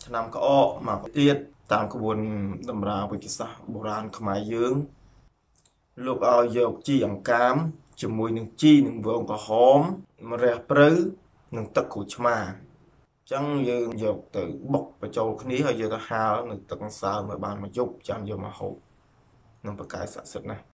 ឆ្នាំក្អកមកទៀតតាមក្បួនតម្រាវិទ្យាសាស្ត្របុរាណខ្មែរយើងលោកឲ្យយកជីអង្កាមជាមួយនឹងជីនឹងវងក្រហមម្រះព្រៅនិងទឹកក្រូចឆ្មាចឹងយើងយកទៅបុកបញ្ចូលគ្នាហើយយកទៅហាលនៅទឹកសើមឲ្យបានមួយយប់ចាំយកមកហូបនឹងប្រកាយស័ក្តិសិទ្ធិណា